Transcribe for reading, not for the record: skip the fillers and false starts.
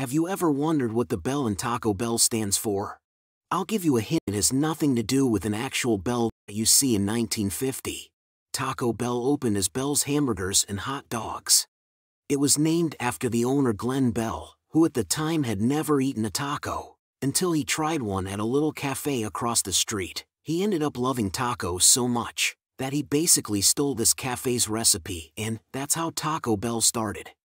Have you ever wondered what the bell in Taco Bell stands for? I'll give you a hint: it has nothing to do with an actual bell that you see in 1950. Taco Bell opened as Bell's Hamburgers and Hot Dogs. It was named after the owner Glen Bell, who at the time had never eaten a taco, until he tried one at a little cafe across the street. He ended up loving tacos so much that he basically stole this cafe's recipe, and that's how Taco Bell started.